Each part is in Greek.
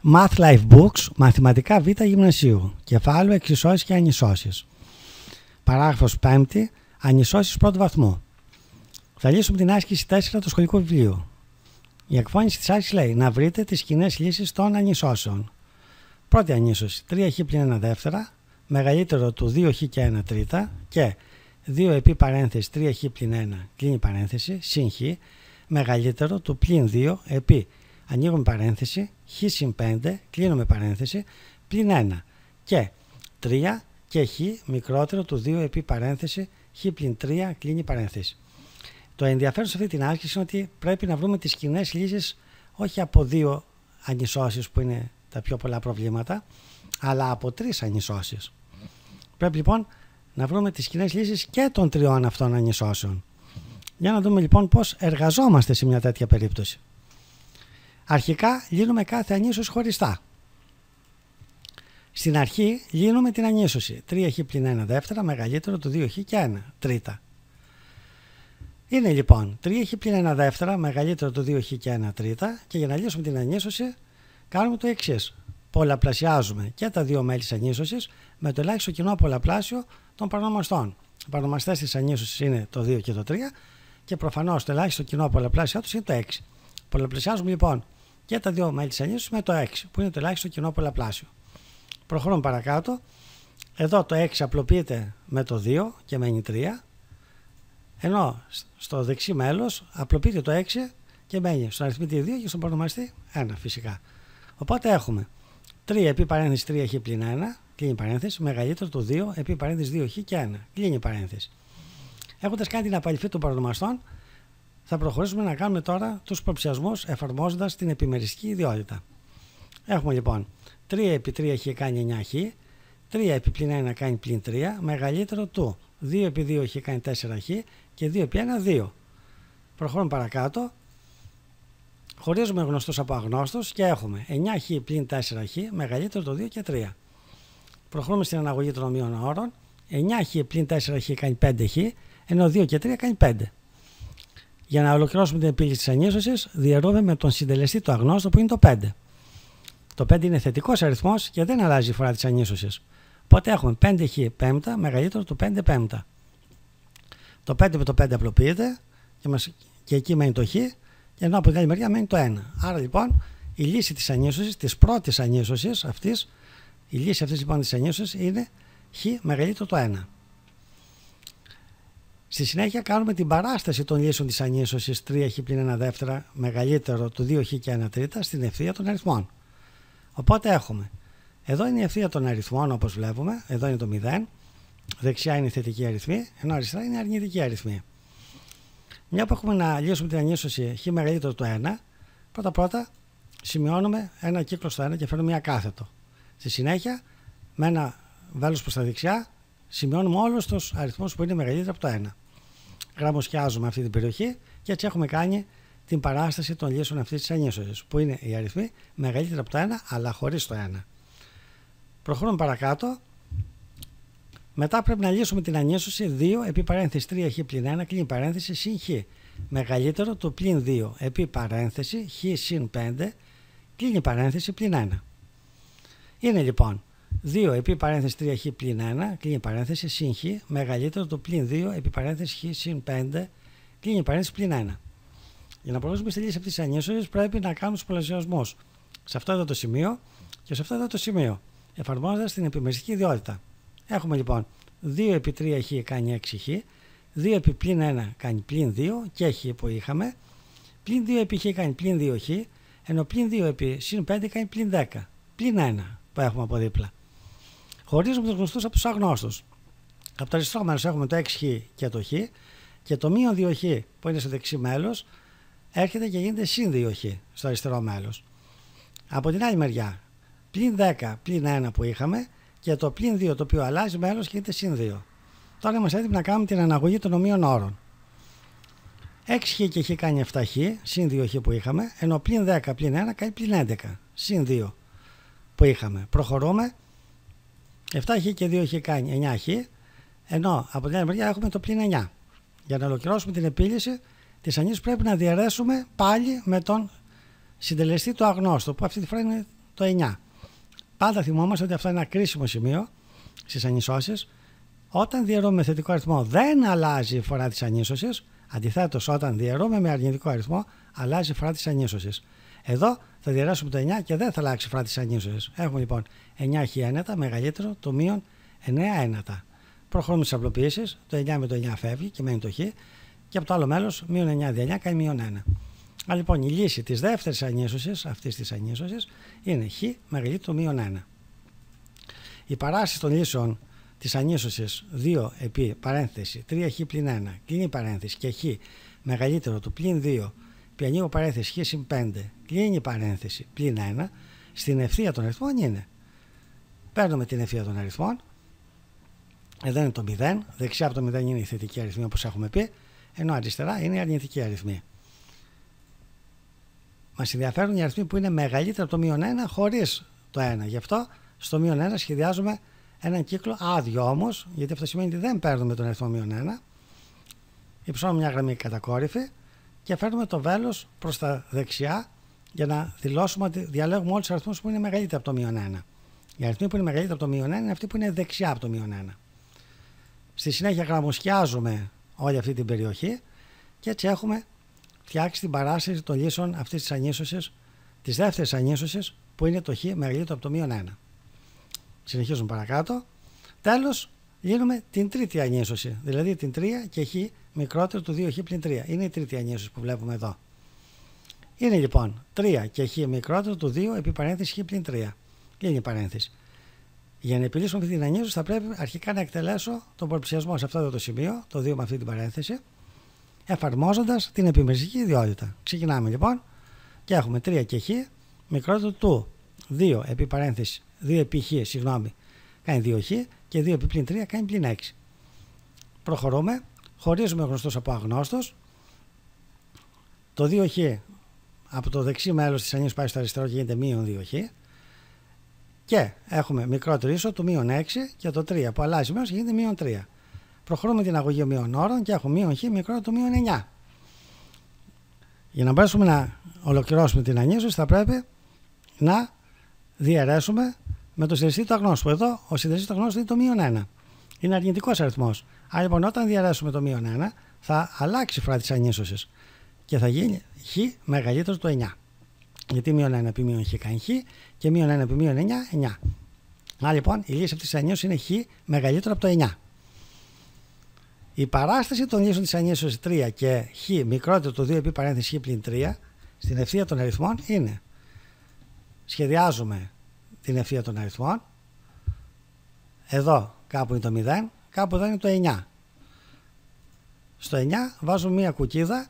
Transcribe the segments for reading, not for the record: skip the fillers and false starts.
Math Life Books, μαθηματικά Β γυμνασίου, κεφάλαιο εξισώσεις και ανισώσεις. Παράγραφος 5, ανισώσεις πρώτου βαθμού. Θα λύσουμε την άσκηση 4 του σχολικού βιβλίου. Η εκφώνηση της άσκησης λέει να βρείτε τις κοινές λύσεις των ανισώσεων. Πρώτη ανίσωση, 3χ πλην 1 δεύτερα, μεγαλύτερο του 2χ και 1 τρίτα και 2 επί παρένθεση 3χ πλην 1 κλείνει παρένθεση συν χ, μεγαλύτερο του πλην 2 επί ανοίγουμε παρένθεση χ συν 5 κλείνουμε παρένθεση πλην 1 και 3 και χ μικρότερο του 2 επί παρένθεση χ πλην 3 κλείνει παρένθεση. Το ενδιαφέρον σε αυτή την άσκηση είναι ότι πρέπει να βρούμε τις κοινές λύσεις όχι από δύο ανισώσεις που είναι τα πιο πολλά προβλήματα, αλλά από τρεις ανισώσεις. Πρέπει λοιπόν να βρούμε τις κοινές λύσεις και των τριών αυτών ανισώσεων. Για να δούμε λοιπόν πώς εργαζόμαστε σε μια τέτοια περίπτωση. Αρχικά λύνουμε κάθε ανίσωση χωριστά. Στην αρχή λύνουμε την ανίσωση 3χ πλην 1 δεύτερα μεγαλύτερο του 2χ και 1 τρίτα. Είναι λοιπόν 3χ πλην 1 δεύτερα μεγαλύτερο του 2χ και 1 τρίτα και για να λύσουμε την ανίσωση κάνουμε το εξής. Πολλαπλασιάζουμε και τα δύο μέλη της ανίσωσης με το ελάχιστο κοινό πολλαπλάσιο των παρονομαστών. Οι παρονομαστές της ανίσωσης είναι το 2 και το 3 και προφανώς το ελάχιστο κοινό πολλαπλάσιο τους είναι το 6. Πολλαπλασιάζουμε λοιπόν και τα δύο μέλη της ανίσωσης με το 6 που είναι το ελάχιστο κοινό πολλαπλάσιο. Προχωρούμε παρακάτω. Εδώ το 6 απλοποιείται με το 2 και μένει 3. Ενώ στο δεξί μέλος απλοποιείται το 6 και μένει στον αριθμητή 2 και στον παρονομαστή 1 φυσικά. Οπότε έχουμε 3 επί παρένθεση 3χ πλην 1 κλείνει παρένθεση μεγαλύτερο του 2 επί παρένθεση 2χ και 1 κλείνει παρένθεση. Έχοντας κάνει την απαλυφή των παρονομαστών θα προχωρήσουμε να κάνουμε τώρα τους υποψιασμούς εφαρμόζοντας την επιμεριστική ιδιότητα. Έχουμε λοιπόν 3 επί 3χ κάνει 9χ, 3 επί πλην 1 κάνει πλην 3 μεγαλύτερο του 2 επί 2χ κάνει 4χ και 2 επί 1 2. Προχωρούμε παρακάτω. Χωρίζουμε γνωστούς από αγνώστους και έχουμε 9χ πλην 4χ μεγαλύτερο το 2 και 3. Προχωρούμε στην αναγωγή των ομοίων όρων. 9χ πλην 4χ κάνει 5χ, ενώ 2 και 3 κάνει 5. Για να ολοκληρώσουμε την επίλυση της ανίσωσης, διαιρούμε με τον συντελεστή του αγνώστου που είναι το 5. Το 5 είναι θετικός αριθμός και δεν αλλάζει η φορά της ανίσωσης. Οπότε έχουμε 5χ πέμπτα μεγαλύτερο του 5 πέμπτα. Το 5 με το 5 απλοποιείται και εκεί μένει το χ. Ενώ από την άλλη μεριά μένει το 1. Άρα λοιπόν η λύση της ανίσωσης, της πρώτης ανίσωσης αυτής, η λύση αυτής λοιπόν της ανίσωσης είναι χ μεγαλύτερο το 1. Στη συνέχεια κάνουμε την παράσταση των λύσεων της ανίσωσης 3χ πλην 1 δεύτερα μεγαλύτερο του 2χ και 1 τρίτα στην ευθεία των αριθμών. Οπότε έχουμε, εδώ είναι η ευθεία των αριθμών όπως βλέπουμε, εδώ είναι το 0, δεξιά είναι η θετική αριθμή, ενώ αριστερά είναι η αρνητική αριθμή. Μια που έχουμε να λύσουμε την ανίσωση χ μεγαλύτερο το 1, πρώτα σημειώνουμε ένα κύκλο στο 1 και φέρνουμε μια κάθετο. Στη συνέχεια, με ένα βέλος προς τα δεξιά, σημειώνουμε όλους τους αριθμούς που είναι μεγαλύτερο από το 1. Γραμμοσιάζουμε αυτή την περιοχή και έτσι έχουμε κάνει την παράσταση των λύσεων αυτής της ανίσωσης, που είναι οι αριθμοί μεγαλύτερα από το 1 αλλά χωρίς το 1. Προχωρούμε παρακάτω. Μετά πρέπει να λύσουμε την ανίσωση 2 επί παρένθεση 3χ πλην 1 κλείνει παρένθεση συν χ μεγαλύτερο του πλην 2 επί παρένθεση χ συν 5 κλείνει παρένθεση πλην 1. Είναι λοιπόν 2 επί παρένθεση 3χ πλην 1 κλείνει παρένθεση συν χ μεγαλύτερο του πλην 2 επί παρένθεση χ συν 5 κλείνει παρένθεση πλην 1. Για να προχωρήσουμε στη λύση αυτής της ανίσωσης πρέπει να κάνουμε τους πολλαπλασιασμούς σε αυτό εδώ το σημείο και σε αυτό εδώ το σημείο, εφαρμόζοντας την επιμεριστική ιδιότητα. Έχουμε λοιπόν 2 επί 3χ κάνει 6χ, 2 επί πλην 1 κάνει πλην 2 και χ που είχαμε, πλην 2 επί χ κάνει πλην 2χ, ενώ πλην 2 επί συν 5 κάνει πλην 10, πλην 1 που έχουμε από δίπλα. Χωρίζουμε τους γνωστούς από τους αγνώστους. Από το αριστερό μέρος έχουμε το 6χ και το χ και το μείον 2χ που είναι στο δεξί μέλος έρχεται και γίνεται συν 2χ στο αριστερό μέλος. Από την άλλη μεριά, πλην 10 πλην 1 που είχαμε και το πλην 2 το οποίο αλλάζει μέλος και γίνεται συν 2. Τώρα είμαστε έτοιμοι να κάνουμε την αναγωγή των ομοίων όρων. 6χ και χ κάνει 7χ, συν 2χ που είχαμε, ενώ πλην 10 πλην 1 κάνει πλην 11, συν 2 που είχαμε. Προχωρούμε. 7χ και 2χ κάνει 9χ, ενώ από την άλλη μεριά έχουμε το πλην 9. Για να ολοκληρώσουμε την επίλυση της ανίσωσης πρέπει να διαιρέσουμε πάλι με τον συντελεστή του αγνώστου, που αυτή τη φορά είναι το 9. Πάντα θυμόμαστε ότι αυτό είναι ένα κρίσιμο σημείο στις ανισώσεις. Όταν διαιρούμε με θετικό αριθμό δεν αλλάζει η φορά της ανίσωσης. Αντιθέτως, όταν διαιρούμε με αρνητικό αριθμό αλλάζει η φορά της ανίσωσης. Εδώ θα διαιρέσουμε το 9 και δεν θα αλλάξει η φορά της ανίσωσης. Έχουμε λοιπόν 9χ ένατα μεγαλύτερο το μείον 9 ένατα. Προχωρούμε στις απλοποιήσεις. Το 9 με το 9 φεύγει και μένει το χ. Και από το άλλο μέλος μείον 9 δια 9 κάνει μείον 1. Άρα λοιπόν η λύση της δεύτερης ανίσωσης, αυτής της ανίσωσης, είναι χ μεγαλύτερο το μείον 1. Η παράσταση των λύσεων της ανίσωσης 2 επί παρένθεση 3χ πλην 1 κλείνει παρένθεση και χ μεγαλύτερο του πλην 2 επί ανοίγω παρένθεση χ συν 5 κλείνει παρένθεση πλην 1 στην ευθεία των αριθμών είναι. Παίρνουμε την ευθεία των αριθμών. Εδώ είναι το 0. Δεξιά από το 0 είναι η θετική αριθμή όπως έχουμε πει, ενώ αριστερά είναι η αρνητική αριθμή. Μας ενδιαφέρουν οι αριθμοί που είναι μεγαλύτερα από το μείον 1 χωρίς το 1. Γι' αυτό στο μείον 1 σχεδιάζουμε έναν κύκλο άδειο όμως, γιατί αυτό σημαίνει ότι δεν παίρνουμε τον αριθμό μείον 1. Υψώνουμε μια γραμμή κατακόρυφη και φέρνουμε το βέλος προς τα δεξιά για να δηλώσουμε ότι διαλέγουμε όλους τους αριθμούς που είναι μεγαλύτερα από το μείον 1. Οι αριθμοί που είναι μεγαλύτερα από το μείον 1 είναι αυτοί που είναι δεξιά από το μείον 1. Στη συνέχεια γραμμοσιάζουμε όλη αυτή την περιοχή και έτσι έχουμε φτιάξει την παράσταση των λύσεων αυτής της ανίσωσης, της δεύτερης ανίσωσης που είναι το χ μεγαλύτερο από το μείον 1. Συνεχίζουμε παρακάτω. Τέλος, λύνουμε την τρίτη ανίσωση, δηλαδή την 3 και χ μικρότερο του 2χ πλην 3. Είναι η τρίτη ανίσωση που βλέπουμε εδώ. Είναι λοιπόν 3 και χ μικρότερο του 2 επί παρένθεση χ πλην 3. Κλείνει η παρένθεση. Για να επιλύσουμε αυτή την ανίσωση θα πρέπει αρχικά να εκτελέσω τον πολλαπλασιασμό σε αυτό το σημείο, το 2 με αυτή την παρένθεση, εφαρμόζοντας την επιμεριστική ιδιότητα. Ξεκινάμε λοιπόν και έχουμε 3 και χ μικρότερο του 2 επί παρένθεση 2 επί χ, κάνει 2χ και 2 επί πλην 3 κάνει πλην 6. Προχωρούμε, χωρίζουμε γνωστός από αγνώστος. Το 2χ από το δεξί μέλος της ανίσωσης πάει στο αριστερό και γίνεται μείον 2χ. Και έχουμε μικρότερο ίσο του μείον 6 και το 3 που αλλάζει μέρος και γίνεται μείον 3. Προχωρούμε την αγωγή μείον όρων και έχουμε μείον χ μικρότερο του μείον 9. Για να μπορέσουμε να ολοκληρώσουμε την ανίσωση θα πρέπει να διαιρέσουμε με το συντελεστή του αγνώστου. Εδώ ο συντελεστής του αγνώστου είναι το μείον 1. Είναι αρνητικός αριθμός. Άρα λοιπόν όταν διαιρέσουμε το μείον 1 θα αλλάξει η φορά της ανίσωσης και θα γίνει χ μεγαλύτερο το 9. Γιατί μείον 1 επί μείον χ κάνει χ και μείον 1 επί μείον 9, 9. Άρα λοιπόν η λύση αυτής της ανίσωσης είναι χ μεγαλύτερο από το 9. Η παράσταση των λύσεων της ανίσωσης 3 και χ μικρότερο του 2 επί παρένθεση χ πλην 3 στην ευθεία των αριθμών είναι. Σχεδιάζουμε την ευθεία των αριθμών. Εδώ κάπου είναι το 0, κάπου εδώ είναι το 9. Στο 9 βάζουμε μία κουκίδα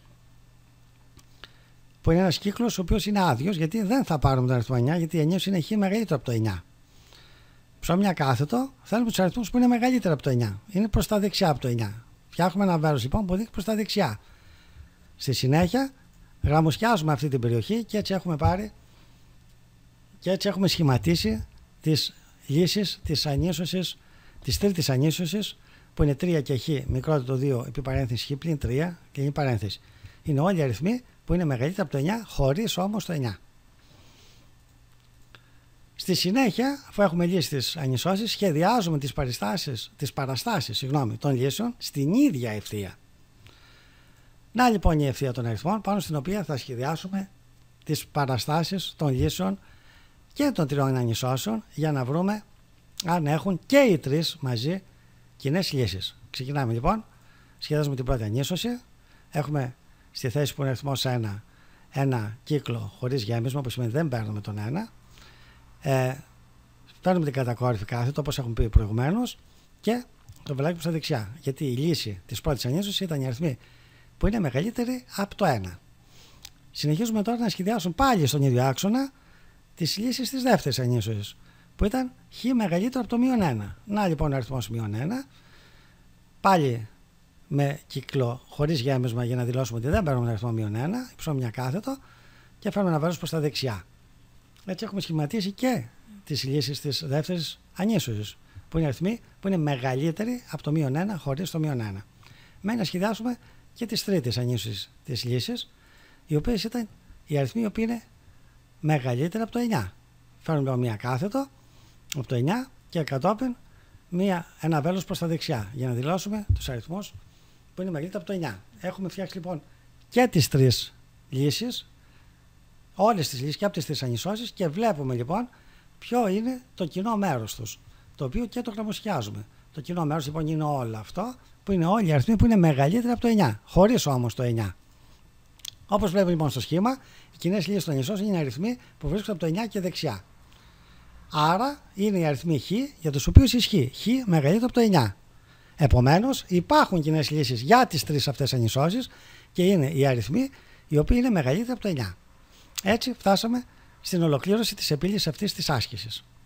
που είναι ένας κύκλος ο οποίος είναι άδειος, γιατί δεν θα πάρουμε τον αριθμό 9, γιατί η ανίσωση είναι χ μεγαλύτερο από το 9. Ψάχνουμε μια κάθετο, θέλουμε τους αριθμούς που είναι μεγαλύτερα από το 9. Είναι προς τα δεξιά από το 9. Φτιάχνουμε ένα βάρος λοιπόν που δείχνει προς τα δεξιά. Στη συνέχεια γραμμοσιάζουμε αυτή την περιοχή και έτσι έχουμε πάρει και έτσι έχουμε σχηματίσει τις λύσεις της ανίσωσης, της τρίτης ανίσωσης που είναι 3 και χ μικρότερο το 2 επί παρένθεση χ πλην 3 και είναι παρένθεση. Είναι όλοι οι αριθμοί που είναι μεγαλύτερα από το 9 χωρίς όμως το 9. Στη συνέχεια, αφού έχουμε λύσει τις ανισώσεις, σχεδιάζουμε τις παραστάσεις των λύσεων στην ίδια ευθεία. Να λοιπόν η ευθεία των αριθμών πάνω στην οποία θα σχεδιάσουμε τις παραστάσεις των λύσεων και των τριών ανισώσεων για να βρούμε αν έχουν και οι τρεις μαζί κοινές λύσεις. Ξεκινάμε λοιπόν, σχεδιάζουμε την πρώτη ανίσωση. Έχουμε στη θέση που είναι αριθμός 1 ένα κύκλο χωρίς γέμισμα, που σημαίνει δεν παίρνουμε τον 1. Παίρνουμε την κατακόρυφη κάθετο όπως έχουμε πει προηγουμένως και το βελάκι προς τα δεξιά. Γιατί η λύση της πρώτης ανίσωσης ήταν οι αριθμοί που είναι μεγαλύτεροι από το 1. Συνεχίζουμε τώρα να σχεδιάσουμε πάλι στον ίδιο άξονα τις λύσεις της δεύτερης ανίσωσης που ήταν χ μεγαλύτερο από το μείον 1. Να λοιπόν ο αριθμός μείον 1. Πάλι με κύκλο χωρίς γέμισμα για να δηλώσουμε ότι δεν παίρνουμε τον αριθμό μείον 1. Υψώνουμε μια κάθετο και φέρνουμε ένα βάρος προς τα δεξιά. Έτσι έχουμε σχηματίσει και τις λύσεις της δεύτερης ανίσωσης που είναι αριθμοί που είναι μεγαλύτεροι από το μείον 1 χωρίς το μείον 1. Μένει να σχεδιάσουμε και τις τρίτες ανίσωσης της λύσης, οι οποίες ήταν οι αριθμοί οι οποίοι είναι μεγαλύτεροι από το 9. Φέρνουμε μία κάθετο από το 9 και κατόπιν ένα βέλος προς τα δεξιά για να δηλώσουμε τους αριθμούς που είναι μεγαλύτερο από το 9. Έχουμε φτιάξει λοιπόν και τις τρεις λύσεις, όλες τις λύσεις και από τις τρεις ανισώσεις, και βλέπουμε λοιπόν ποιο είναι το κοινό μέρος τους, το οποίο και το γραμμοσχιάζουμε. Το κοινό μέρος λοιπόν είναι όλο αυτό, που είναι όλοι οι αριθμοί που είναι μεγαλύτεροι από το 9, χωρίς όμως το 9. Όπως βλέπουμε λοιπόν στο σχήμα, οι κοινές λύσεις των ανισώσεων είναι αριθμοί που βρίσκονται από το 9 και δεξιά. Άρα είναι οι αριθμοί χ για τους οποίους ισχύει χ μεγαλύτερο από το 9. Επομένως υπάρχουν κοινές λύσεις για τις τρεις αυτές ανισώσεις και είναι οι αριθμοί οι οποίοι είναι μεγαλύτεροι από το 9. Έτσι φτάσαμε στην ολοκλήρωση της επίλυσης αυτής της άσκησης.